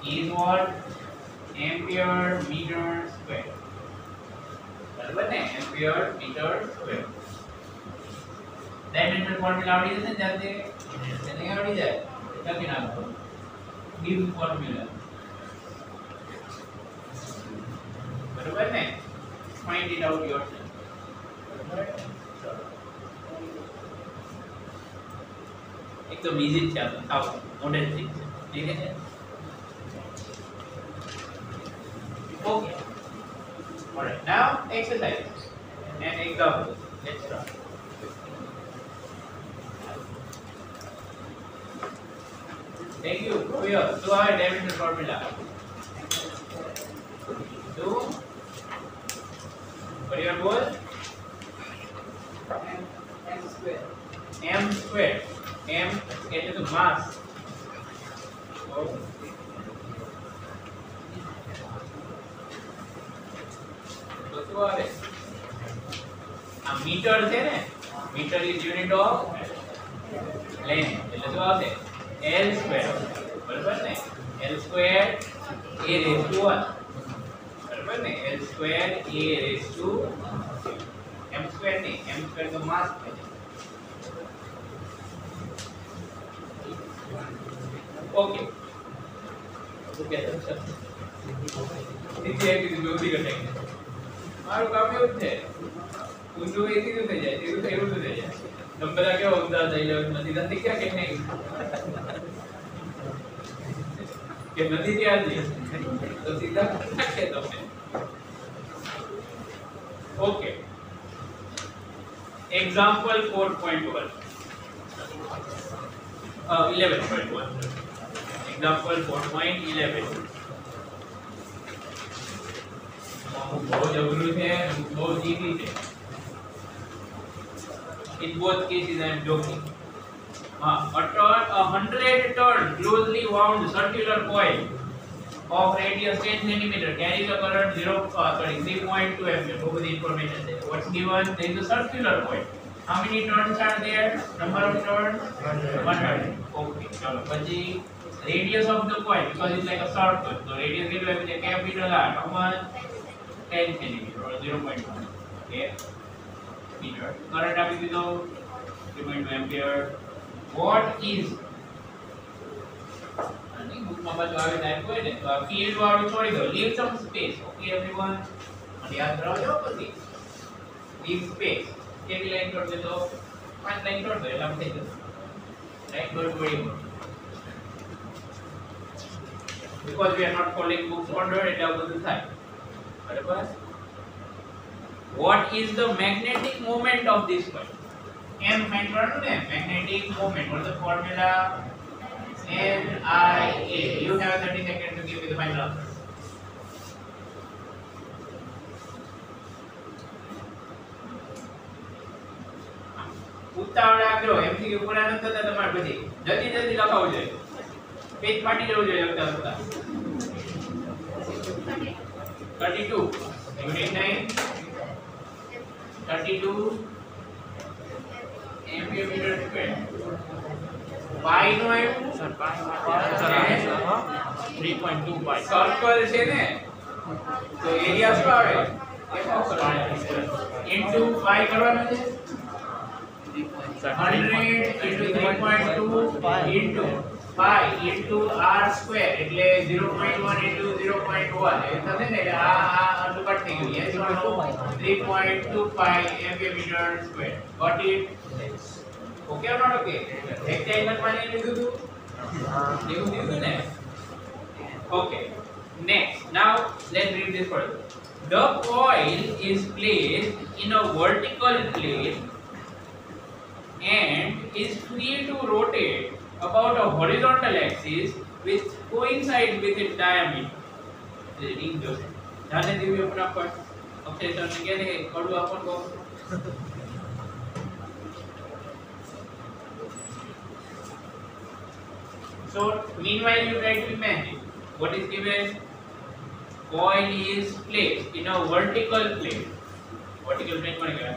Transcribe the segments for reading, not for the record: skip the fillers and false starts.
is what? Ampere meter square. बराबर ने? Ampere meter square. Dimension formula आवड़ी जैसे जाते नहीं आवड़ी जाए लगी ना आपको गिव फॉर्मूला बराबर ने? फाइंड इट आउट योरसेल्फ बराबर एकदम इजी છે આ મોડેલ છે ठीक है okay all right now exercise and example let's start thank you for your to our dimension formula to what your goal m square m એટલે તો mass તો શું આવે આ મીટર છે ને metre is unit of length એટલે શું આવશે L square बराबर ने L square a raised to 1 बराबर ने L square a raised to m square नहीं m square तो मास है ओके तो क्या सर नीचे एक जल्दी करेंगे મારું કામ એવું છે ઊંધું એ સીધું થઈ જાય સીધું થઈ ઊંધું થઈ જાય નંબર આ કેવો ઊંધા થઈ જાય નથી નથી ક્યાં કે નહીં કે નથી ત્યાં જ તો સીધા નાખે તમને ઓકે એક્ઝામ્પલ 4.1 11.1 एग्जांपल 4.11 बहुत जरूरी है बहुत इजी है in both cases I am joking a 100 turn closely wound circular coil of radius 10 cm carries a current 3.2 ampere over the information there what's given there is a circular coil how many turns are there number of turns 100 okay chalo પછી radius of the coil because it's like a circle so radius is like a capital R how much 10 cm or 0.1 okay meter current આપી દીધો 3.2 ampere what is અને બુકમાં પાછું આવે type હોય ને તો આ ફીલ્ડ વાળું છોડી દો leave some space okay everyone અને યાદ રાખજો પછી leave space કેટલી લાઈન છોડ દેતો 5 લાઈન છોડ દો એટલે આમ થઈ જશે right don't worry because we are not following books order એટલે આ બધું થાય બરાબર what is the magnetic moment of this coil m find કરવાનું ને magnetic moment what is the formula NIA you have 30 seconds to give me the final answer ઉતાવળ રાખજો MCQ પૂરા ન થતા તમારે પછી જલ્દી જલ્દી લખાવવું જોઈએ પેજ ફાટી જવું જોઈએ લખતા લખતા 32 unit 9 32 ampere meter square pi નો આવ્યું સર pi 3.2 pi સર્કલ છે ને તો એરિયા શું આવે into pi કરવાનું છે 100 into 3.2 into pi into r square એટલે 0.1 into 0.1 એ થશે ને એટલે આ આટલું કટ થઈ ગયું yes 3.2 pi ampere meter square got it okay or not okay rectangle માં લઈ લીધું તું એવું દીધું ને okay next now let's read this further the coil is placed in a vertical plane and is free to rotate about a horizontal axis which coincides with its diameter. Reading this. जाने दीजिए फटाफट. Akshay sir ने क्या लिखा? पढ़ो अपन को. So meanwhile you try to imagine what is given. Coil is placed in a vertical plane. Vertical plane कौन क्या?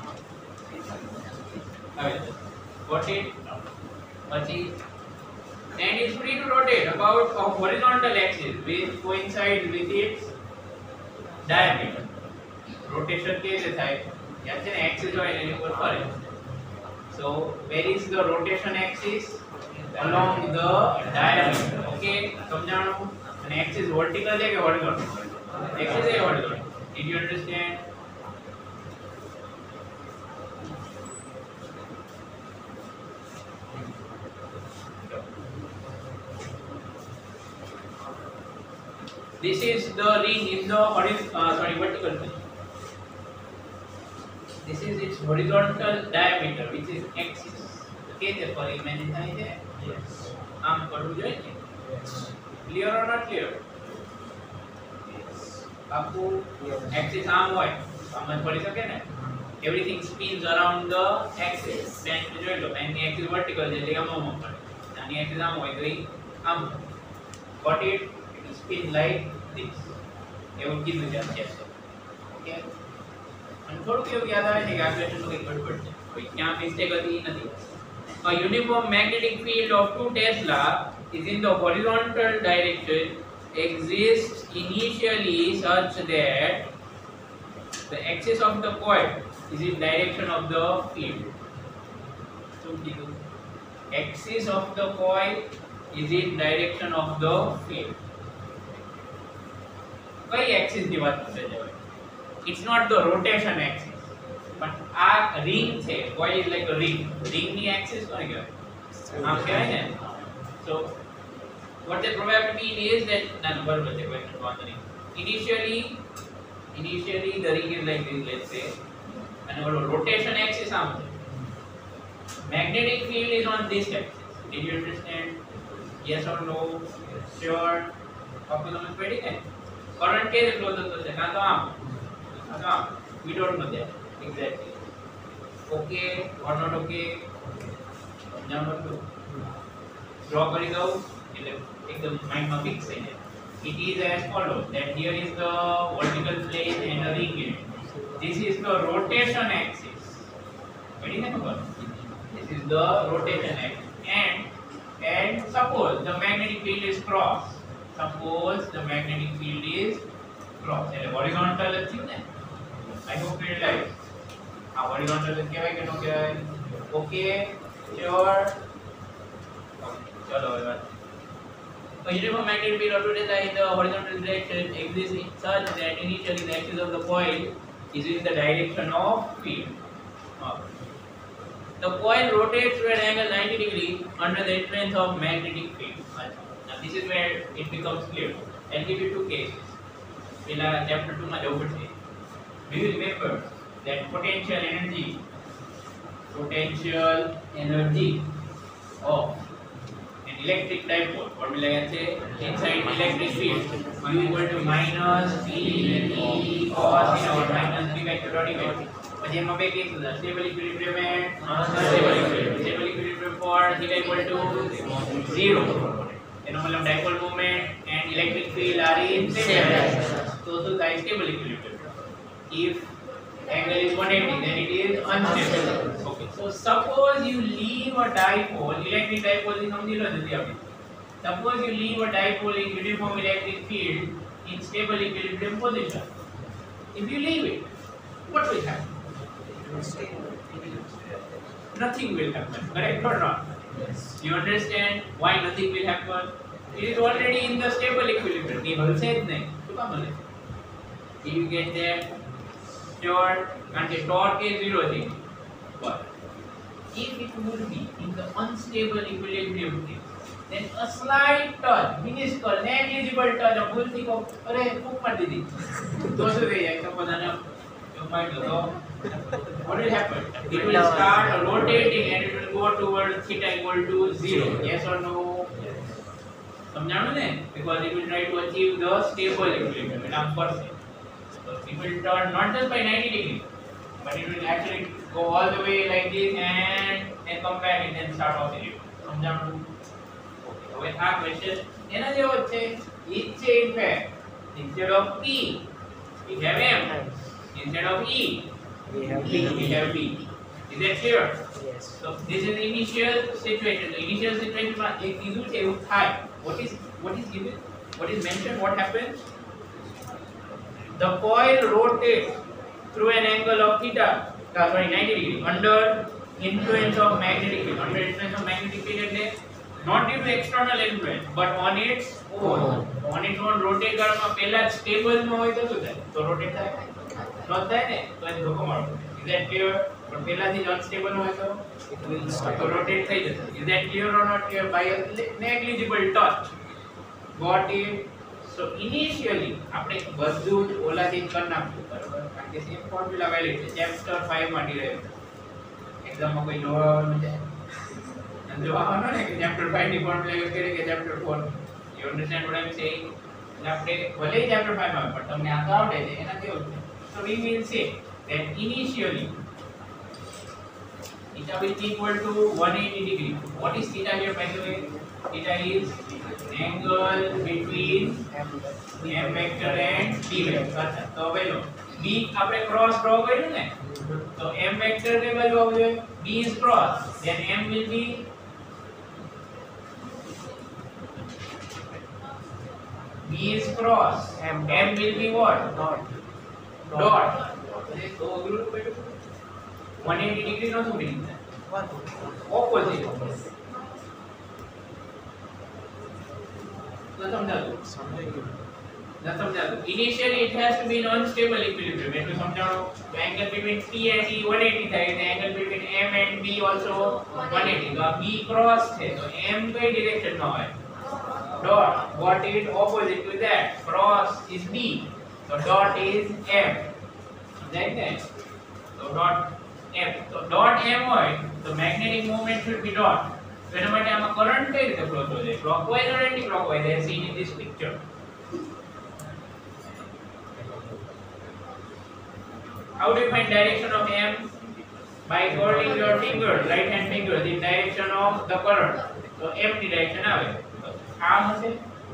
Got it? પછી and is free to rotate about a horizontal axis which coincides with its diameter. Rotation કેવી થાય? યાદ છે ને axis હોય એની ઉપર ફરે. So where is the rotation axis? Along the diameter. Okay, સમજાણું? અને axis vertical છે કે horizontal? Axis is horizontal. Did you understand? This is the ring in the vertical plane. This is its horizontal diameter, which is axis. Okay, therefore imagine થાય છે. Yes. આમ કરવું જોઈએ ને. Yes. Clear or not clear? Yes. આપકો axis આમ હોય, સમજ પડી શકે ને? Everything spins around the axis. Pen જોઈ લો, પેનની axis vertical છે એટલે આમ પડે. આની axis આમ હોય તો ઈ આમ. Got it? Spin like this. એવું કીધું છે અત્યારે. ઓકે. અને થોડુંક એવું યાદ આવે છે કે આ ક્વેશ્ચનનું કંઈક ગડબડ છે. કોઈ ક્યાં મિસ્ટેક હતી એ નથી. A uniform magnetic field of 2 Tesla is in the horizontal direction exists initially such that the axis of the coil is in direction of the field. So કીધું axis of the coil is in direction of the field. કઈ axis ની વાત કરે છે? It's not the rotation axis, but આ ring છે, coil is like a ring. Ring ની axis કોને કહેવાય? આમ કહેવાય ને. So what the probability is that ના બરાબર છે, question વાંધો નહીં. Initially the ring is like this, let's say, and our rotation axis આમ છે. Magnetic field is on this axis. Did you understand? Yes or no? Sure. आपको समझ पड़ी है? करंट के फ्लो થતો છે કાં તો આમ. We don't know that exactly. Okay or not okay? સમજાણું હતું? ડ્રો કરી દઉં એટલે એકદમ માઇન્ડમાં ફિક્સ થઈ જાય. It is as follows that here is the vertical plane and a ring in it. This is the rotation axis. પડી ને ખબર? This is the rotation axis and suppose the magnetic field is cross. Suppose the magnetic field is cross. એટલે horizontal જ છે ને? I hope you realize. આ horizontal જ કહેવાય કે નો કહેવાય? Okay, sure. ચલો હવે વાત. A uniform magnetic field of 2 Tesla in the horizontal direction exists such that initially the axis of the coil is in the direction of field. The coil rotates to an angle 90 degrees under the influence of magnetic field. Now this is where it becomes clear. I'll give you two cases. પહેલા chapter 2 માં જવું પડશે. Do you remember that potential energy of an electric dipole formula છે inside electric field U equal to minus P cos minus P vector dot E vector. પછી એમાં બે case હતા, stable equilibrium and unstable equilibrium. Stable equilibrium for theta equal to 0. એનો મતલબ dipole moment and electric field are in same direction. So થાય stable equilibrium. If angle is 180 then it is unstable. Okay, so suppose you leave a dipole, electric dipole ની સમજી લો જલ્દી આપણે. Suppose you leave a dipole in uniform electric field in stable equilibrium position. If you leave it, what will happen? Nothing will happen, correct or not? Yes. You understand why nothing will happen? It is already in the stable equilibrium. ये हलसे જ નહીં. શું કામ હલે? You get that? Sure. કારણ કે torque is 0 છે. But if it would be in the unstable equilibrium case, then a slight touch, minuscule, negligible touch of ભૂલથી કો અરે ફૂંક મારી દીધી. તો શું થઈ જાય? suppose આને mind law. What will happen? It will start rotating and it will go towards theta equal to 0. Yes or no? Yes. સમજાણું ને? Because it will try to achieve the stable equilibrium. And I'm first. So it will turn not just by 90 degrees, but it will actually go all the way like this and then come back and then start oscillating. સમજાણું? Okay. હવે આ question એના જેવો જ છે. It છે in fact instead of P we have M. Instead of E we have B. Is that clear? Yes. So this is initial situation. The initial situation માં એક કીધું છે એવું થાય. What is given? What is mentioned? What happens? The coil rotates through an angle of theta, 90 degree, under influence of magnetic field. Under influence of magnetic field એટલે not due to external influence, but on its own. On its own rotate કરવામાં પહેલા જ stable માં હોય તો શું થાય? તો rotate થાય? ન થાય ને? તો એને ધોકો મારવો. Is that clear? પણ પહેલાથી જ unstable હોય તો It will stop. તો rotate થઈ જશે. Is that clear or not clear? By a negligible touch. Got it? So initially આપણે બધું જ ઓલાથી જ કરી નાખશું, બરાબર? કારણ કે સેમ ફોર્મ્યુલા વેલિડ છે. ચેપ્ટર 5 માં ડિરાઈવ એક્ઝામમાં કોઈ જોવાનું છે જોવાનું ને કે ચેપ્ટર 5 ની ફોર્મ્યુલા યુઝ કરી કે chapter 4. You understand what I am saying? એટલે આપણે ભલે ચેપ્ટર 5 માં પણ તમને આ તો આવડે છે એના કેવું છે. So we will say that initially theta will be equal to 180 degree. What is theta here, by the way? Theta is angle between m vector and b vector. अच्छा, तो હવે લો b આપણે cross draw કર્યું ને, તો m vector કઈ બાજુ આવવું જોઈએ? b is cross, then m will be is cross, m will be what? Dot. એટલે તો અઘરું પડ્યું. 180 degree નો શું meaning થાય? Opposite. તો સમજાતું. Initially it has to be in unstable equilibrium. એટલું સમજાણો. તો angle between P and E 180 થાય, અને angle between M and B also 180. તો આ B cross છે, તો M કઈ direction માં હોય? Dot. What is opposite to that? Cross is B. So dot is M. Like that. So dot M. So dot M હોય, so magnetic moment should be dot. So એના માટે આમાં current કઈ રીતે flow થશે? Clockwise or anti-clockwise as seen in this picture? How do you find direction of M? By holding your finger, right hand finger, in direction of the current. So M ની direction આવે. આમ હશે?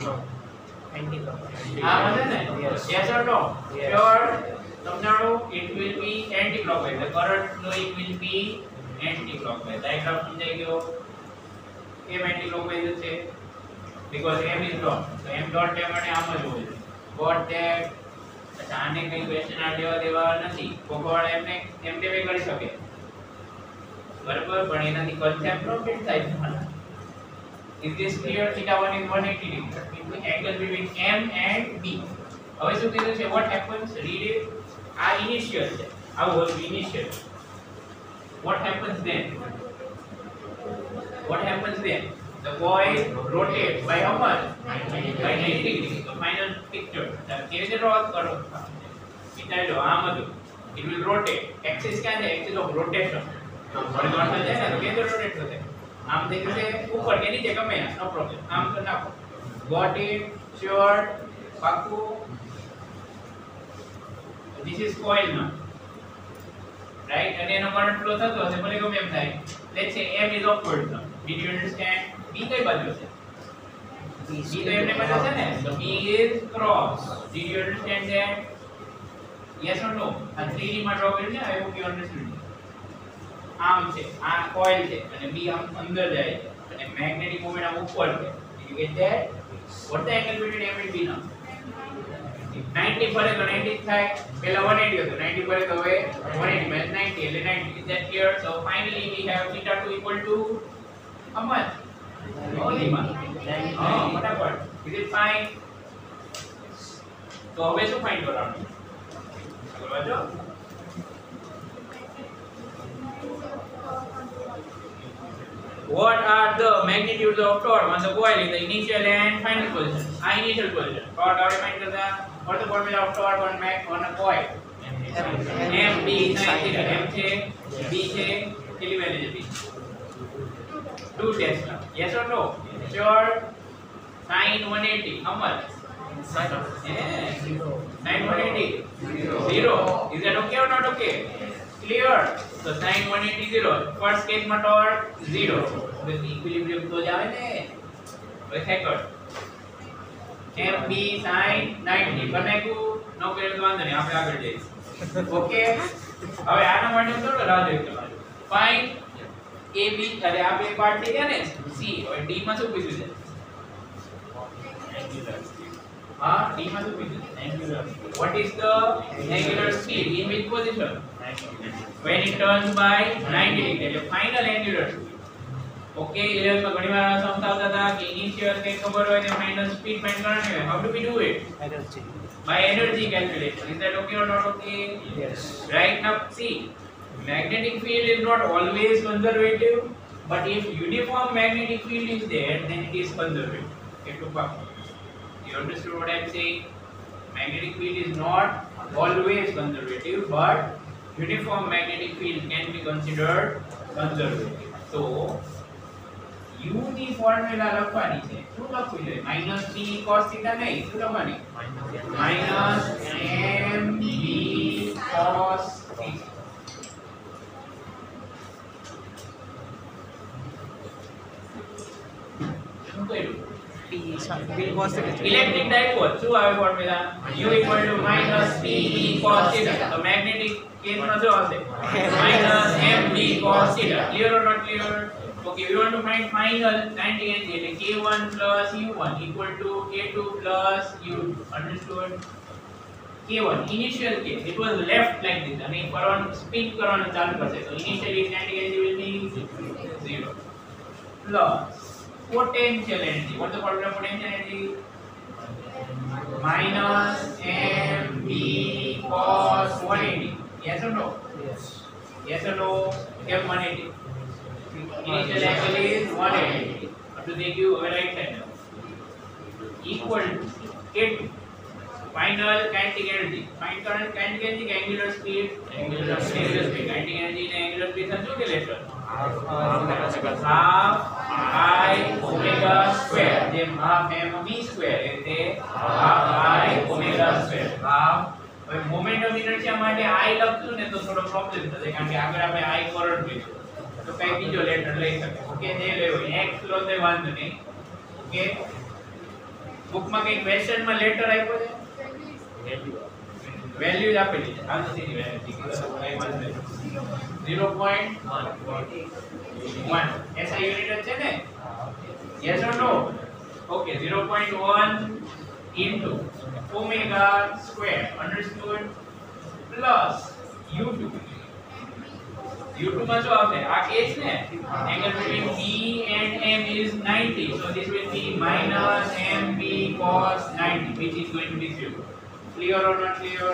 આમ હશે ને? Yes or no? Sure. સમજાણો? It will be anti-clockwise. The current flowing will be anti-clockwise. Diagram સમજાઈ ગયો? કેમ anti-clockwise હશે? Because M is dot. So M dot તે માટે આમ જ હોવું જોઈએ. Got that? अच्छा, આને કઈ ક્વેશ્ચન આ લેવા દેવા નથી. કોકોવાળા એમને એમ તે કરી શકે, બરાબર? પણ એનાથી કન્સેપ્ટ નો ફિટ થાય છે. Is this clear? Theta 1 is 180 degree. Between angle between M and B. હવે શું કીધું છે? What happens? Read it. આ initial છે. આવું હતું initial. What happens then? What happens then? The coil rotates by how much? By 90 degree. So final picture. કેવી રીતે ડ્રો કરો? વિચારજો આમ હતું. It will rotate. Axis ક્યાં છે? Axis of rotation. હોરિઝોન્ટલ છે ને, તો કેવી રીતે રોટેટ થશે? આમ થઈ જશે ઉપર કે નીચે ગમે ના, નો પ્રોબ્લેમ. આમ કરી નાખો. Got it? Sure? પાક્કું? This is coil now. Right? અને એનો કરંટ ફ્લો થતો હશે, ભલે ગમે એમ થાય. Let's say M is upward now. Did you understand? B કઈ બાજુ છે? B તો એમને બાજુ છે ને. So B is cross. Did you understand that? Yes or no? આ 3D માં ડ્રો કર્યું છે. I hope you understood. આમ છે, આ કોઇલ છે, અને B આમ અંદર જાય છે, અને મેગ્નેટિક મોમેન્ટ આમ ઉપર છે. Did you get that? What the angle between M and B now? 90 ફરે તો 90 થાય. પહેલા 180 હતું, 90 ફરે તો હવે 180 minus 90 એટલે 90. Is that clear? So finally we have theta 2 equal to how much? Only one. ફટાફટ. Is it fine? તો હવે શું ફાઇન્ડ કરવાનું? બોલવા જો. What are the magnitudes of torque on the coil in the initial and final position? Initial position. Torque how to find करता? What the formula of torque on a coil? M B sin theta. M છે, B છે, કેટલી value છે B? 2 Tesla. Yes or no? Sure. Sin 180. How much? Sin 180. 0. Is that okay or not okay? Clear? So sin 180 0. First case માં torque 0. હવે equilibrium તો જ આવે ને. હવે સેકન્ડ. MB sin 90. બનાવ્યું? નો કર્યું તો વાંધો નહીં, આપણે આગળ જઈશું. ઓકે? હવે આના માટે થોડો રાહ જોઈ તમારે. Find AB અરે આ બે પાર્ટ થઈ ગયા ને C હવે D માં શું પૂછ્યું છે હા D માં શું પૂછ્યું angular what is the angular speed in which position when it turns by 90 degree એટલે final angular speed ઓકે 11 માં ઘણી વાર સમજાવતા હતા કે ઇનિશિયલ કે ખબર હોય ને ફાઇનલ સ્પીડ ફાઇન્ડ કરવાની હોય how do we do it energy by energy calculation is that okay or not okay yes right now see magnetic field is not always conservative but if uniform magnetic field is there then it is conservative you understood what I am saying magnetic field is not always conservative but uniform magnetic field can be considered conservative so u ની formula લખવાની છે શું લખવું જોઈએ -c cos θ નહીં શું લખવાની -mb cos θ શું કર્યું p b cos θ electric dipole શું આવે ફોર્મ્યુલા u = -pe cos θ તો મેગ્નેટિક કેસમાં શું આવશે -mb cos θ clear or not clear okay we want to find final kinetic energy એટલે k1 plus u1 equal to k2 plus u2 understood k1 initial case it was left like this અને ફરવાનું spin કરવાનું ચાલુ કરશે તો initially kinetic energy will be 0 plus potential energy what is the formula for potential energy -mb cos 180 yes or no yes or no f 180 initial angle is 180 up to take you right side now equal to k2 final kinetic energy find current kinetic energy angular speed kinetic energy ને angular speed શું કે લેશો half I omega square જેમ half m v square એટલે half I omega square half હવે moment of inertia માટે I લખશું ને તો થોડો પ્રોબ્લેમ થશે કારણ કે આગળ આપણે I કરંટ લઈશું તો કઈ બીજો લેટર લઈ શકે ઓકે જે લેવો x લો તો વાંધો નહીં ઓકે બુકમાં કઈ ક્વેશ્ચન માં લેટર આપ્યો છે વેલ્યુ આપેલી છે આ સીધી વેલ્યુ કઈ વાંધો નહીં 0.1 SI યુનિટ છે ને yes or no okay 0.1 into omega square understood plus u2 u2 માં શું આવશે આ કેસ ને angle between b and m is 90 so this will be -mb cos 90 which is going to be 0 clear or not clear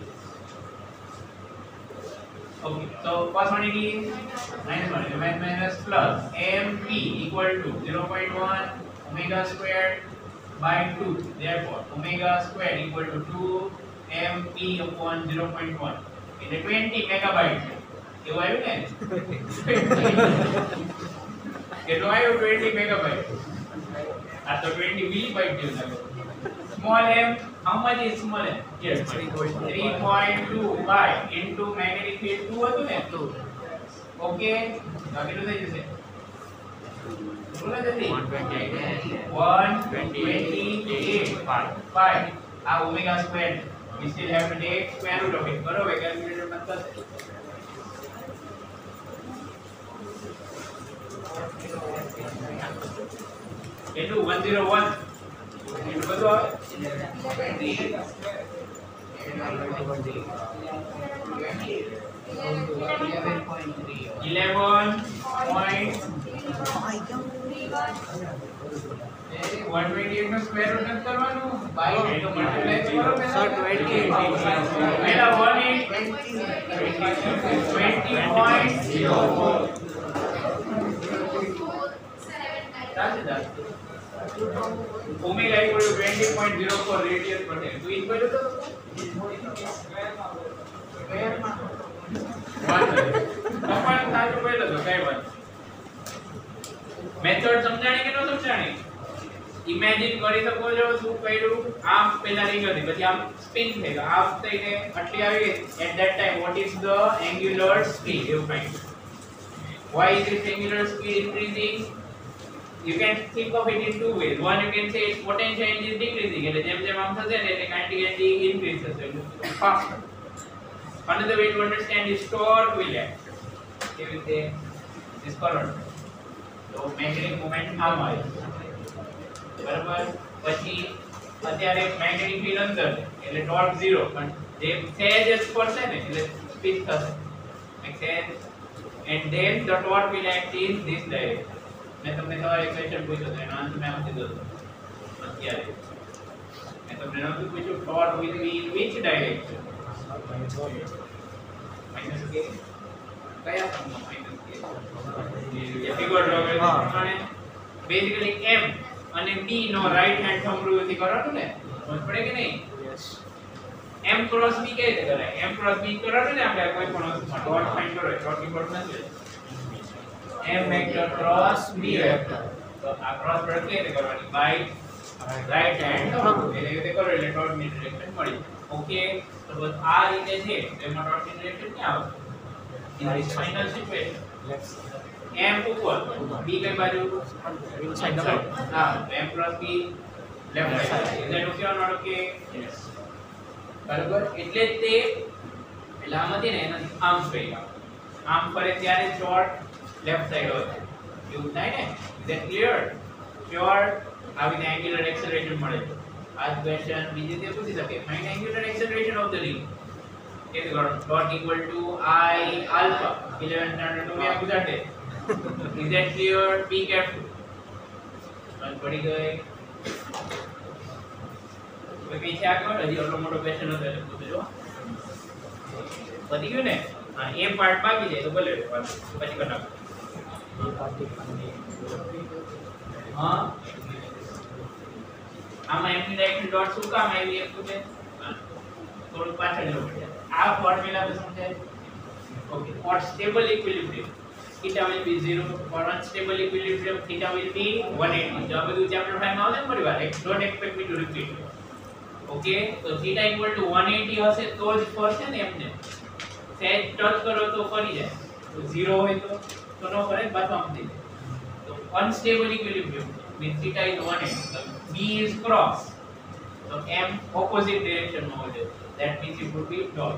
okay so cos 180 minus plus mb equal to 0.1 omega squared by 2 therefore omega squared equal to 2 mp upon 0.1 એટલે 20 megabyte એવું આવ્યું ને કેટલું આવ્યું 20 megabyte આ તો 20 millibyte જેવું લાગે small m how much is small m yes 3.2 pi into magnetic field 2 હતું ને 2 okay તો કેટલું થઈ જશે બોલો જલ્દી 128 pi આ omega square we still have to take square root of it બરોબર કેલ્ક્યુલેટર માં થશે કેટલું 101 એટલું બધું આવે 128 નો સ્ક્વેર રૂટ કરવાનું બાય તો મલ્ટીપ્લાય કરો સર 28 પહેલા 20.04 ओमेगा इक्वल टू 20.04 रेडियस पर है तो इक्वल टू स्क्वायर में बात है अपन साचो પહેલો તો કઈ વાત મેથડ સમજાણી કે ન સમજાણી ઇમેજિન કરી શકો છો શું કર્યું આમ પહેલા રીંગ હતી પછી આમ સ્પિન થઈ ગયો આમ થઈને આટલી આવી at that time what is the angular speed you find why is this angular speed increasing you can think of it in two ways one you can say its potential energy is decreasing એટલે જેમ જેમ આમ થશે ને એટલે kinetic energy increase થશે faster another way to understand is torque will act કેવી રીતે this current તો મેગ્નેટિક મોમેન્ટ આમ આવે બરાબર પછી અત્યારે મેગ્નેટિક ફીલ્ડ અંદર એટલે ટોર્ક 0 પણ જે સહેજ જ પડશે ને એટલે સ્પીડ થશે make sense and then the torque will act in this direction મેં તમને સવારે એક ક્વેશ્ચન પૂછ્યો તો એનો આન્સર મેં આપી દીધો અત્યારે મેં તમને નહોતું પૂછ્યું torque will be in which direction minus k કયા ફોર્મમાં minus k એ ફિગર ડ્રો કરે પ્રમાણે બેઝિકલી m અને b નો રાઈટ હેન્ડ થંબ રૂલથી કરવાનું ને સમજ પડે કે નહીં યસ m ક્રોસ b કેવી રીતે કરાય m ક્રોસ b કરવાનું ને આપણે કોઈ પણ વસ્તુમાં ડોટ ફાઇન્ડ કરો ડોટ ઇમ્પોર્ટ નથી m vector cross b vector તો આ ક્રોસ પ્રોડક્ટ કેવી રીતે કરવાની બાય રાઈટ હેન્ડ થંબ એટલે રીતે કરો એટલે ડોટ ની ડિરેક્શન મળી ઓકે તો બસ આ રીતે છે તો એમાં ડોટ ની ડિરેક્શન ક્યાં આવે ઇન ફાઇનલ સિચ્યુએશન m ઉપર b કઈ બાજુ ઇનસાઇડ ધ હા m plus b left side is that okay or not okay yes બરાબર એટલે તે એટલે આમાંથી ને એના આમ ફેરવા આમ ફરે ત્યારે શોર્ટ લેફ્ટ સાઈડ હોય એવું થાય ને ઇઝ ધેટ ક્લિયર શ્યોર આવીને એન્ગ્યુલર એક્સેલરેશન મળે આ ક્વેશ્ચન બીજી રીતે પૂછી શકે find angular acceleration of the ring is dot equal to I alpha 11 standard में आप गुजारते is that clear be careful बस पड़ी गए कोई पीछे आकर अभी और मोटो क्वेश्चन होता है पूछ लो पति क्यों ने हाँ ये पार्ट बाकी है तो बोले पति करना हाँ हम एमनी डायरेक्शन डॉट શું કામ આવી એક તો થોડું પાછળ જવું પડે આ ફોર્મ્યુલા તો સમજાય okay for stable equilibrium theta will be 0 for unstable equilibrium theta will be 180 જો આ બધું ચેપ્ટર 5 માં આવશે ને પરિવાર don't expect me to repeat okay તો theta equal to 180 હશે તો જ ફરશે ને એમને સેજ ટચ કરો તો ફરી જાય તો 0 હોય તો નો ફરે પાછો આમ થઈ જાય તો unstable equilibrium means theta is 180 so b is cross so m opposite direction માં હોય that means it would be dot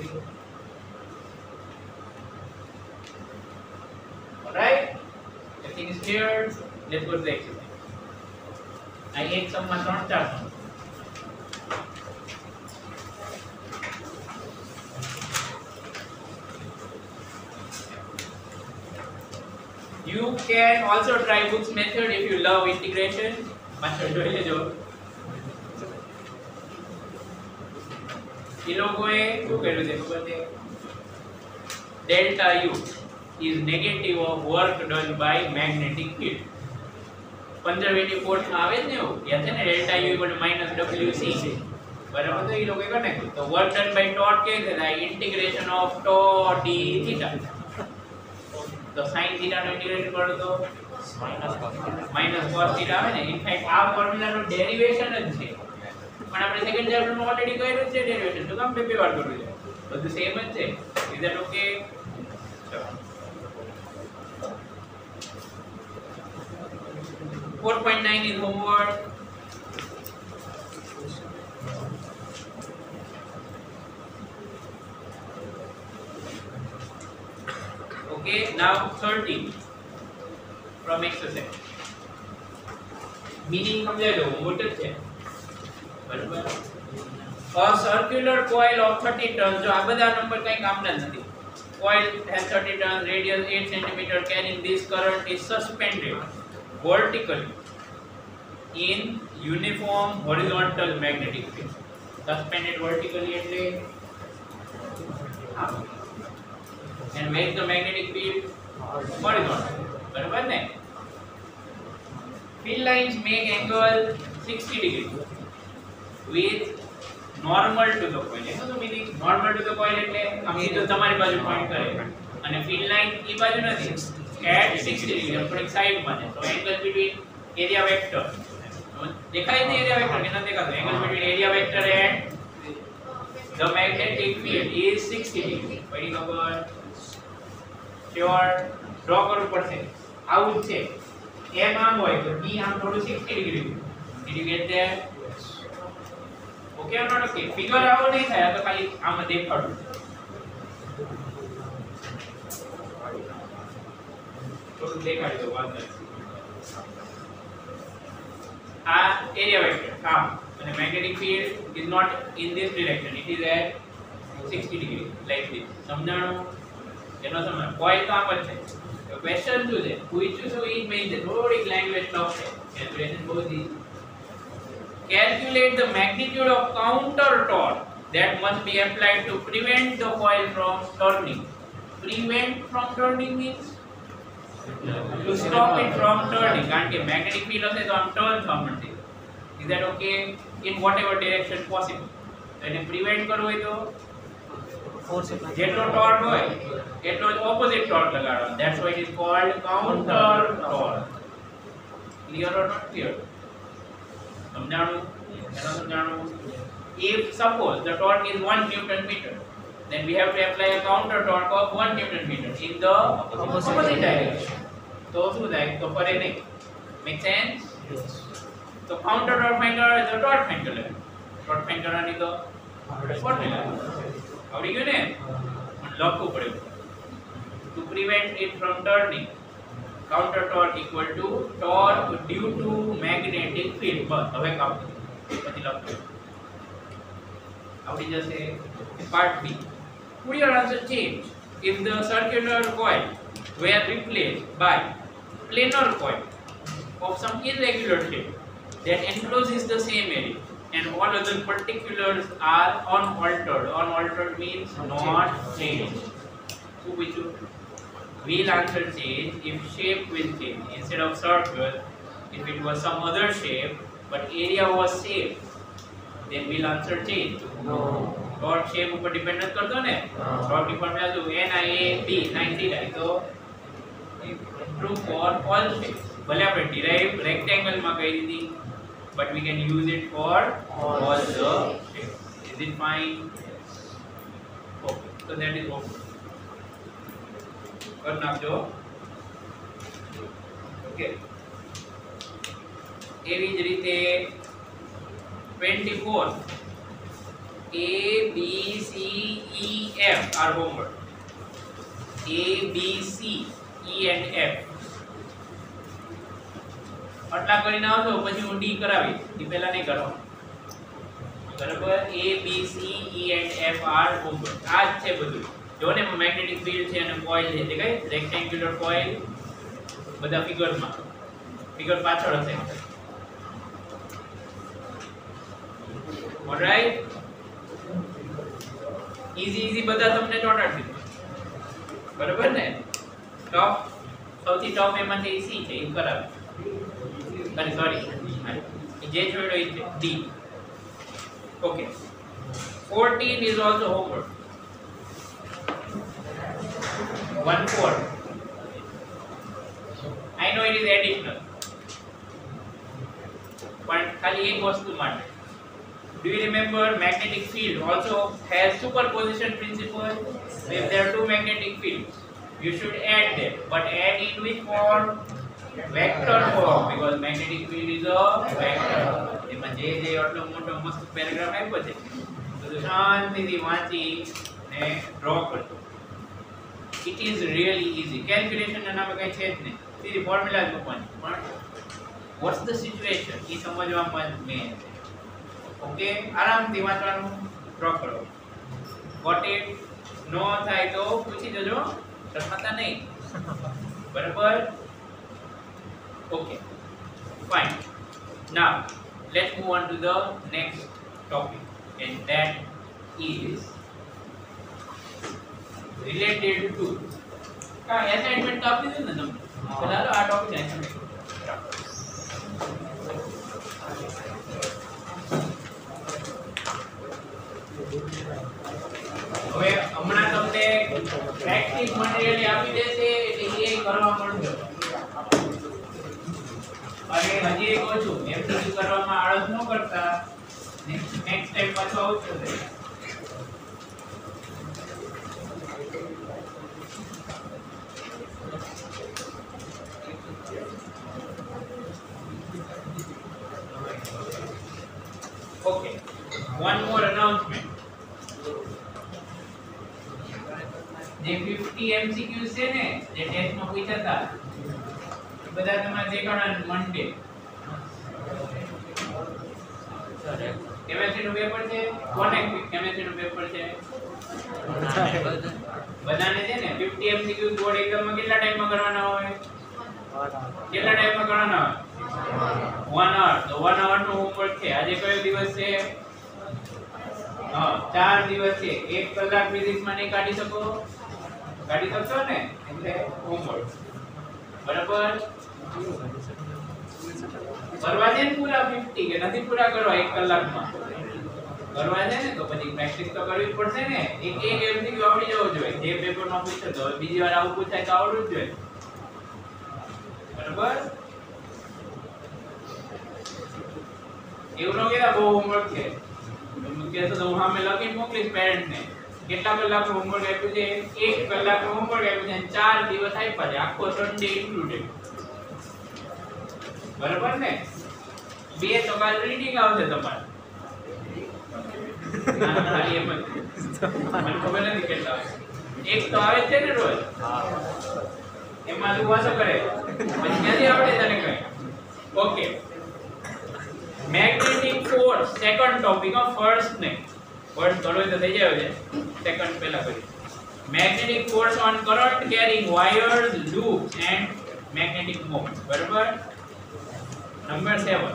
alright everything is clear let's go to the exercise I एक सम में 3-4 सम you can also try Book's method if you love integration પાછળ જોઈ લેજો એ લોકોએ શું કર્યું છે ખબર છે delta u is negative of work done by magnetic field conservative force માં આવે ને એવું યાદ છે ને delta u = -wc બરાબર તો એ લોકોએ કરી નાખ્યું તો work done by torque કે થાય integration of tau d theta તો sin theta નો ઇન્ટિગ્રેશન કરો તો -cos theta આવે ને ઇનફેક્ટ આ ફોર્મ્યુલા નો ડેરિવેશન જ છે પણ આપણે સેકન્ડ ચેપ્ટર માં ઓલરેડી કર્યું છે ડેરિવેશન તો કામ બે વાર કરવું છે બધું સેમ જ છે ઇઝ ધેટ ઓકે ચલો 4.9 is homework okay now 13 from exercise meaning સમજાય દો મોટો છે બરાબર a circular coil of 30 turns જો આ બધા નંબર કઈ કામના નથી coil has 30 turns radius 8 cm carrying this current is suspended vertically in uniform horizontal magnetic field suspended vertically એટલે and where is the magnetic field horizontal બરાબર ને field lines make angle 60 degree with normal to the coil એનો તો meaning normal to the coil એટલે આમ સીધો તમારી બાજુ પોઈન્ટ કરે અને field line ઈ બાજુ નથી at 60 degree થોડીક સાઈડ માં છે તો angle between area vector દેખાય છે area vector કે નથી દેખાતો angle between area vector and the magnetic field is 60 degree પડી ખબર શ્યોર ડ્રો કરવું પડશે આવું જ છે m આમ હોય તો b આમ થોડું 60 degree did you get that okay or not okay figure આવો નહીં થાય તો ખાલી આમ દેખાડું થોડું દેખાડી દો વાત નથી આ એરિયા વેક્ટર આ અને magnetic field is not in this direction, it is at 60 degree like this. સમજાણું એનો સમય કોઇલ કામ પર છે તો ક્વેશ્ચન શું છે પૂછ્યું છું ઈ મેં થોડીક લેંગ્વેજ ટફ છે કેલ્ક્યુલેશન બહુ જ calculate the magnitude of counter torque that must be applied to prevent the coil from turning. Prevent from turning means to stop it from turning. કારણ કે magnetic field હશે તો આમ turn થવા મળશે. Is that okay? In whatever direction possible. તો એને prevent કરવું હોય તો force apply. જેટલો ટોર્ક હોય એટલો જ opposite torque લગાડવાનો. That's why it is called counter torque. Clear or not clear? સમજાણું એનો સમજાણું if suppose the torque is 1 newton meter then we have to apply a counter torque of 1 newton meter in the opposite direction તો શું થાય તો ફરે નહીં make sense Yes. તો counter torque find કરવાનો તો torque find કરે torque find કરવાની તો ફોર્મ્યુલા આવડી ગયું ને લખવું પડે to prevent it from turning counter torque equal to torque due to magnetic field બસ હવે કામ પછી લખો આવડી જશે part B would your answer change if the circular coil were replaced by planar coil of some irregular shape that encloses the same area and all other particulars are unaltered. Unaltered means not changed. So which will answer change if shape will change. Instead of circle, if it was some other shape but area was same, then will answer change. No. Torque shape ઉપર depend નથી કરતો ને torque ની formula જો NIAB 90 તો true for all shapes. ભલે આપણે derive rectangle માં કહી દીધી but we can use it for all the shapes. Is it fine? Okay, so that is okay. कर नाखजो ओके એવી જ રીતે 24 A B C E F are homework. A B C E and F આટલા કરીને આવજો પછી હું D કરાવી એ પહેલા નહીં કરવાનું બરાબર A B C E and F are homework આ જ છે બધું જો ને મેગ્નેટિક ફીલ્ડ છે અને કોઇલ છે તે કઈ રેક્ટેન્ગ્યુલર કોઇલ બધા ફિગરમાં ફિગર પાછળ હશે ઓલરાઈટ ઈઝી બધા તમને ચોટાડી દીધું બરાબર ને ટફ સૌથી ટફ એમાંથી સી છે એ કરાવે અરે સોરી જે જોડ્યો એ D okay 14 is also homework 1/4 I know it is additional but ખાલી એક વસ્તુ માટે do you remember magnetic field also has superposition principle if there are two magnetic fields you should add them but add in which form vector form because magnetic field is a vector એમાં જે આટલો મોટો મસ્ત paragraph આપ્યો છે તો શાંતિથી વાંચી ને ડ્રો કરજો it is really easy calculation ના નામે કઈ છે જ નહીં સીધી ફોર્મ્યુલા જ મૂકવાની પણ what's the situation એ સમજવામાં મેન છે ઓકે આરામથી વાંચવાનું ડ્રો કરો ગોટ ઇટ નો થાય તો પૂછી જજો શરમાતા નહીં બરાબર okay fine now let's move on to the next topic and that is related to का assignment तो आपने दिया ना चला लो आ टॉपिक assignment હવે હમણાં તમને પ્રેક્ટિસ મટીરીયલ આપી દેશે એટલે એ કરવા મળજો અને હજી એક કહું છું એમસીક્યુ કરવામાં આળસ ન કરતા નેક્સ્ટ ટાઈમ પાછો આવજો Okay, one more announcement. જે 50 MCQs છે ને જે ટેસ્ટમાં પૂછ્યા હતા બધા તમારે દેખાડા મંડે કેમેસ્ટ્રી નું પેપર છે કોને કેમેસ્ટ્રી નું પેપર છે બધાને છે ને 50 MCQ બોર્ડ એક્ઝામમાં કેટલા ટાઈમમાં કરવાના હોય કેટલા ટાઈમમાં કરવાના હોય 1 hour તો 1 hour નો હોમવર્ક છે આજે કયો દિવસ છે હા 4 દિવસ છે 1 કલાક ફિઝિક્સ માં નહીં કાઢી શકશો ને એટલે હોમવર્ક બરાબર કરવા છે ને પૂરા 50 કે નથી પૂરા કરવા 1 કલાકમાં કરવા છે ને તો પછી પ્રેક્ટિસ તો કરવી જ પડશે ને એક એમસીક્યુ આવડી જવો જોઈએ જે પેપરમાં પૂછે તો બીજી વાર આવું પૂછાય તો આવડવું જ જોઈએ બરાબર એવું ન કેતા બહુ હોમવર્ક છે કેસો તો હું સામે લખીને મોકલીશ પેરેન્ટ ને કેટલા કલાકનું હોમવર્ક આપ્યું છે 1 કલાકનું હોમવર્ક આપ્યું છે અને 4 દિવસ આપ્યા છે આખો સન્ડે ઇન્ક્લુડેડ બરાબર ને 2 તો કાલ રીડિંગ આવશે તમારે ખાલી એમ જ મને ખબર નથી કેટલા એક તો આવે છે ને રોજ એમાં તું વાસો કરે પછી ક્યાંથી આવડે તને કઈ okay magnetic force second topic of first ને ફર્સ્ટ થોડો તો થઈ જાય છે સેકન્ડ પહેલા કરી magnetic force on current carrying wires loops and magnetic moment બરાબર number 7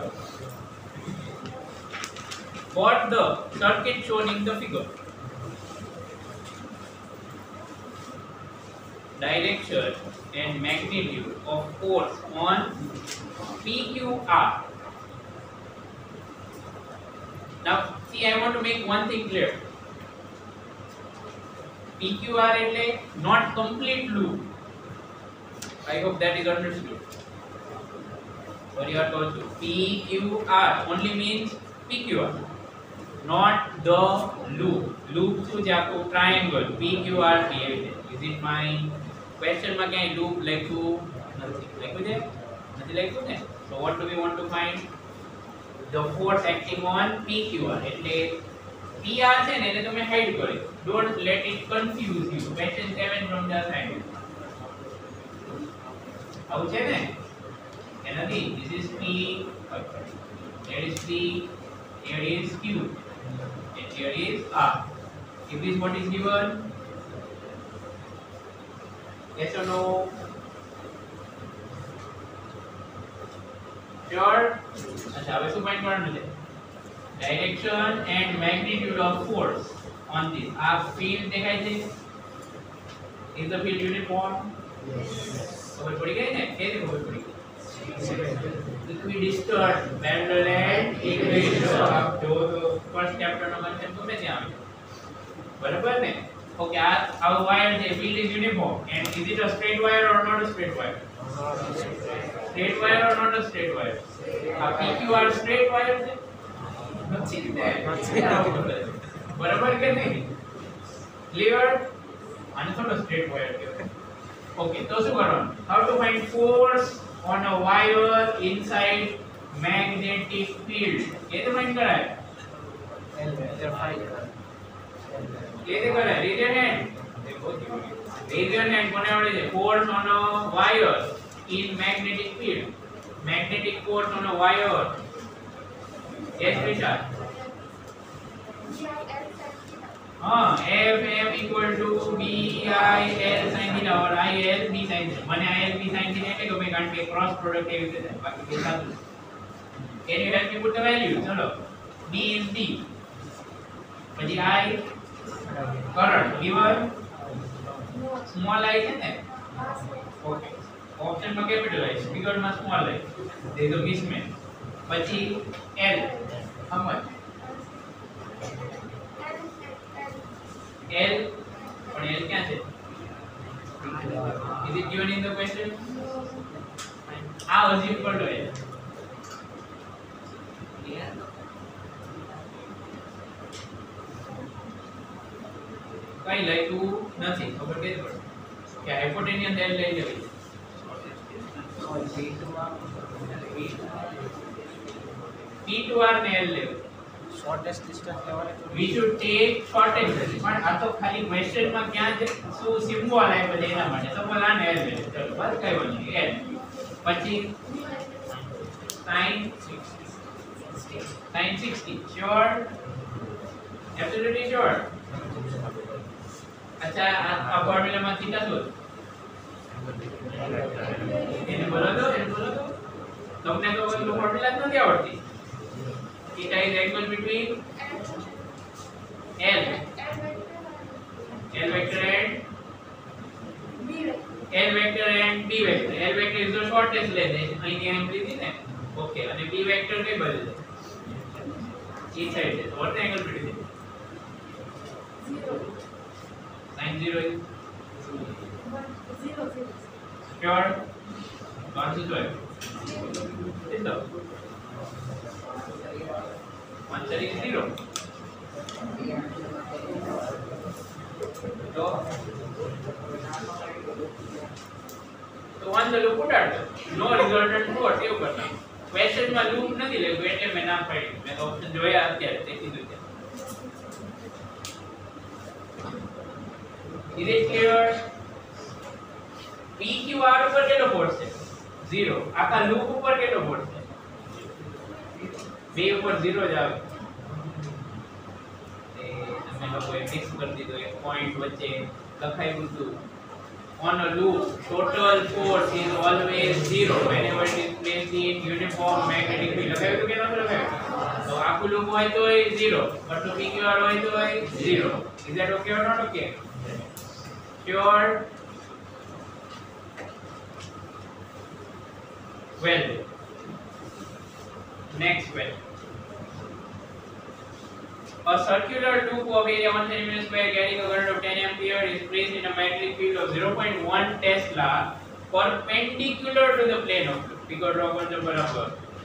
what the circuit shown in the figure direction and magnitude of force on PQR now see I want to make one thing clear PQR એટલે not complete loop I hope that is understood what you are told to PQR only means PQR not the loop loop શું છે આખું triangle PQRT is it fine question માં ક્યાંય loop લખ્યું નથી લખ્યું ને so what do we want to find the force acting on PQR એટલે PR છે ને એને તમે હાઈડ કરો don't let it confuse you question 7 from the assignment આવું છે ને એ નથી this is P there is P here is Q and here is R if this what is given yes or no sure अच्छा હવે શું find કરવાનું છે direction and magnitude of force on this આ field દેખાય છે is the field uniform yes ખબર પડી ગઈ ને કેવી ખબર પડી equidistant parallel and equidistant જો ફર્સ્ટ ચેપ્ટર નો કન્સેપ્ટ ગમે ત્યાં આવે બરાબર ને ઓકે આ વાયર છે field is uniform and is it a straight wire or not a straight wire straight wire or not a straight wire આ PQR straight wire છે નથી ને બરાબર કે નહીં ક્લિયર આને થોડો સ્ટ્રેટ વાયર કહેવાય ઓકે તો શું કરવાનું how to find force on a wire inside magnetic field कैसे फाइंड कराए कैसे कराए raise your hand raise your hand कोने वाले છે force on a wire in magnetic field magnetic force on a wire yes Vishal हाँ F equal to B I L sin theta और I L B sin theta मैंने I L B sin theta એટલે કે મેં કારણ કે cross product એવી રીતે થાય બાકી કે સાચું can you help me put the value ચલો B is D પછી I current given small I છે ને ઓકે ઓપ્શન માં કેપિટલ I ફિગર માં small I there is a mismatch પછી L how much L और L क्या है? Is it given in the question? हाँ assume कर लो ये. कहीं लाइटू नहीं खबर कैसे पड़े? क्या hypotenuse L ले लेगी? P2R ने L ले. shortest distance લેવાને we should take shortest distance પણ આ તો ખાલી ક્વેશ્ચન માં ક્યાં છે શું સિમ્બોલ આપ્યો છે એના માટે સપોઝ આને L લે ચલો બસ કઈ વાંધો નહીં L પછી sin 60 sure absolutely sure अच्छा આ ફોર્મ્યુલા માં થીટા શું એને બોલો તો તમને તો કોઈ ફોર્મ્યુલા જ નથી આવડતી theta is angle between L vector and L vector and B vector. L vector is the shortest length. અહીં એમ લીધી ને ઓકે અને B vector કઈ બાજુ છે એ સાઈડ છે what the angle between them sin 0 is 0 sure answer to it is the answer is 0 तो वन द लूप उड़ा दो नो रिजल्टेंट फोर એવું કરતા ક્વેશ્ચન માં લૂપ નથી લેવું એટલે મેં ના પાડી મેં તો ઓપ્શન જોયા અત્યારે તે કીધું છે Is it clear? PQR ઉપર કેટલો ફોર્સ છે 0 આખા લૂપ ઉપર કેટલો ફોર્સ છે બે ઉપર 0 જ આવે તમે લોકોએ ફિક્સ કરી દીધો એક પોઈન્ટ વચ્ચે લખાયું હતું on a loop total force is always 0 whenever it is placed in uniform magnetic field લખાયું કે ન લખાયું તો આખું લૂપ હોય તો 0 but to PQR હોય તો 0 is that okay or not okay sure well next question A circular loop of area 1 cm square carrying a current of 10 ampere is placed in a magnetic field of 0.1 Tesla perpendicular to the plane of loop. Figure draw करने बराबर.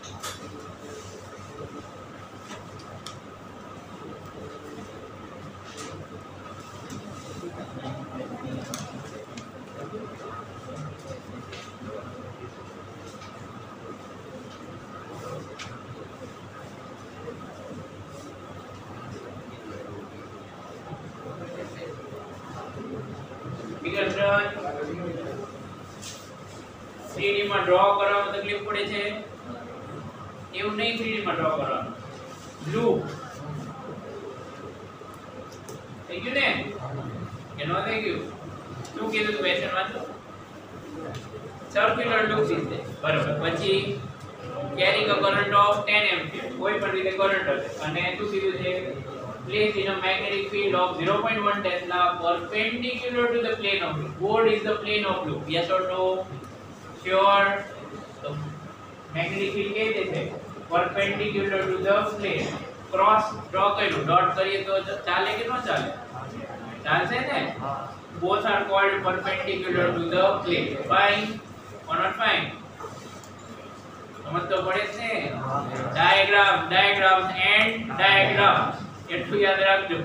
Figure 3D માં draw કરવામાં તકલીફ પડે છે એવું નહીં 3D માં ડ્રો કરવાનું લૂપ થઈ ગયું ને કે નો થઈ ગયું શું કીધું ક્વેશ્ચન વાંચો સર્ક્યુલર લૂપ ઇઝ ધેર બરાબર પછી carrying a current of 10 ampere કોઈ પણ રીતે કરંટ હશે અને શું કીધું છે placed in a magnetic field of 0.1 Tesla perpendicular to the plane of loop. What is the plane of loop? Yes or no? Sure. So, magnetic field कैसे है? Perpendicular to the plane. Cross draw करो. Dot करिए तो चाले कि ना चाले? चालते हैं ना? Both are called perpendicular to the plane. Fine or not fine? समझ तो पड़े थे? Diagrams and diagrams. એટલું યાદ રાખજો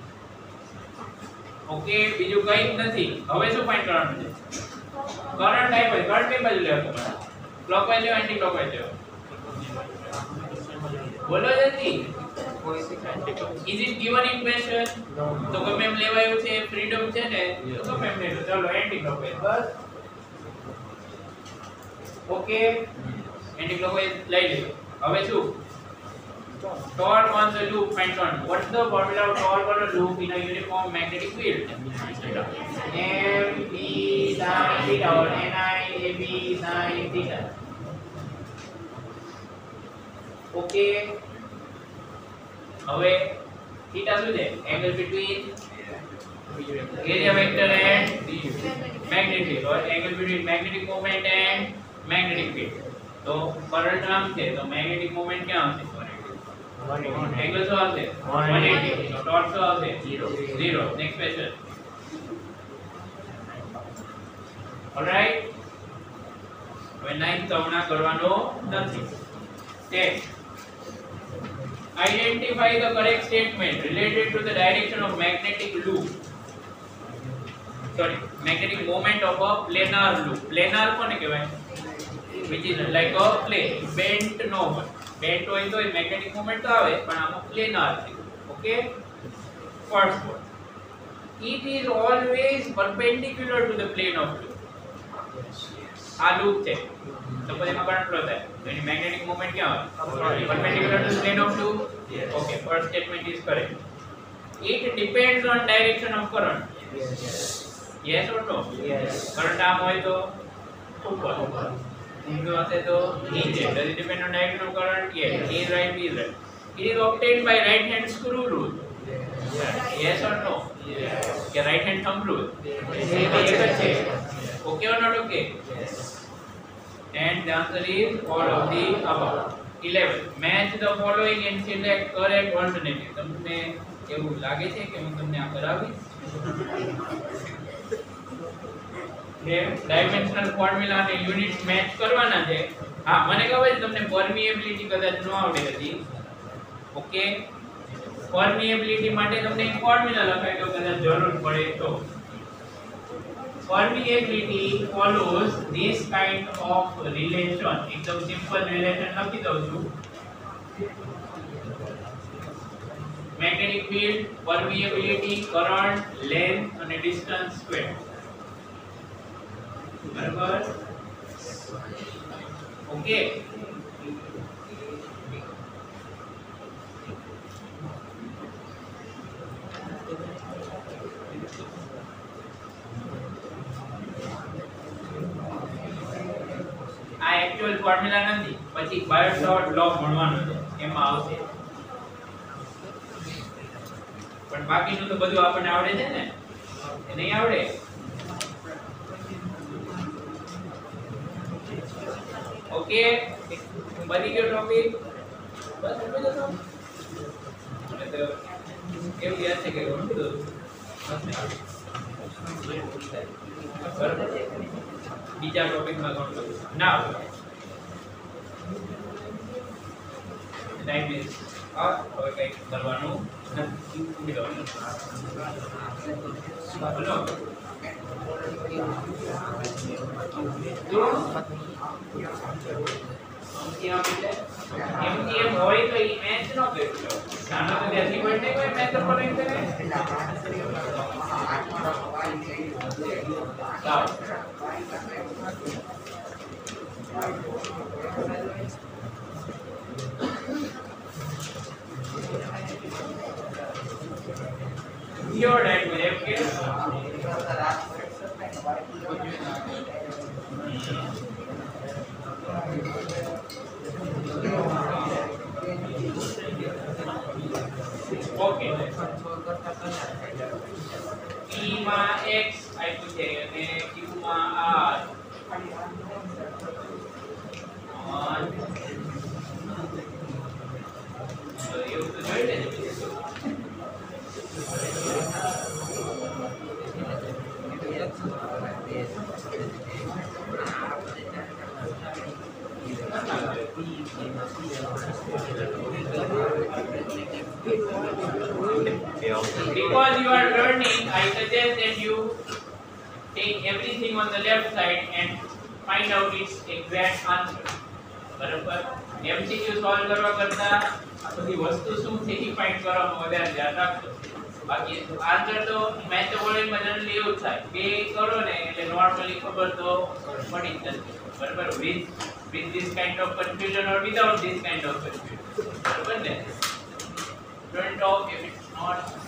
ઓકે બીજું કંઈ જ નથી હવે શું ફાઇન્ડ કરવાનું છે કરંટ ટાઈપ હોય કરંટ કઈ બાજુ લેવો તમારે ક્લોકવાઇઝ લેવો એન્ટી ક્લોકવાઇઝ લેવો બોલો જલ્દી is it given in question તો ગમે એમ લેવાયું છે ફ્રીડમ છે ને તો ગમે એમ લેજો ચાલો એન્ટી ક્લોકવાઇઝ બસ ઓકે એન્ટી ક્લોકવાઇઝ લઈ લેજો હવે શું torque on the loop find on what is the formula of torque on a loop in a uniform magnetic field m b sin theta or ni a b sin theta okay હવે theta શું છે angle between area vector and magnetic field or angle between magnetic moment and magnetic field તો current નામ છે તો magnetic moment ક્યાં આવશે angle શું આવશે 180 તો ટોર્ક શું આવશે 0 નેક્સ્ટ ક્વેશ્ચન ઓલરાઈટ હવે 9th તવના કરવાનો નથી text identify the correct statement related to the direction of magnetic loop magnetic moment of a planar loop planar કોને કહેવાય which is like a plane bent no one bent હોય તો magnetic moment તો આવે પણ આમાં planar છે okay first one it is always perpendicular to the plane of loop આ લૂપ છે તો પછી એમાં કરંટ ફ્લો થાય તો એની મેગ્નેટિક મોમેન્ટ ક્યાં હોય perpendicular to plane of two okay first statement is correct it depends on direction of current yes or no current આમ હોય તો ઉપર ઊંધો હશે તો નીચે does it depend on direction of current yes he is right he is right it is obtained by right hand screw rule yes or no કે right hand thumb rule એક જ છે okay or not okay and the answer is all of the above 11 match the following and select correct alternative તમને એવું લાગે છે કે હું તમને આ કરાવીશ કે ડાયમેન્શનલ ફોર્મ્યુલા અને યુનિટ્સ મેચ કરવાના છે હા મને ખબર છે તમને પરમિએબિલિટી કદાચ ન આવડે હતી ઓકે પરમિએબિલિટી માટે તમને એક ફોર્મ્યુલા લખાઈ દો કદાચ જરૂર પડે તો permeability follows this kind of relation એકદમ સિમ્પલ રિલેશન લખી દઉં છું magnetic field permeability current length અને distance square બરાબર ઓકે આ એક્ચ્યુઅલ ફોર્મ્યુલા નથી પછી બાયોટ લો ભણવાનો છે એમાં આવશે પણ બાકીનું તો બધું આપણને આવડે છે ને એ નહીં આવડે ઓકે બની ગયો ટોપિક બસ એટલું જ હતું તો કેવું યાદ છે કે ઘણું બધું બીજા ટોપિકમાં ઘણું બધું ના ટાઈમ ઇઝ અપ હવે કંઈક કરવાનું નથી બોલો એમ હોય તો ઈ મેચ નો કર્યો નાનો તો ત્યાંથી કોઈ નહીં કોઈ મેચ તો નહીં કરે સાવ your right with okay okay E માં x આપ્યું છે અને q માં r તો એવું તો જોઈ લેજો Because you are learning, I suggest that you take everything on the left side and find out its exact answer. બરાબર MCQ સોલ્વ કરવા કરતા આ બધી વસ્તુ શું છે એ ફાઇન્ડ કરવામાં વધારે ધ્યાન રાખજો બાકી આન્સર તો મેથોડોલોજીમાં જનરલી એવું જ થાય બે કરો ને એટલે નોર્મલી ખબર તો પડી જ જશે બરાબર with this kind of confusion or without this kind of confusion બરાબર ને don't talk if it's not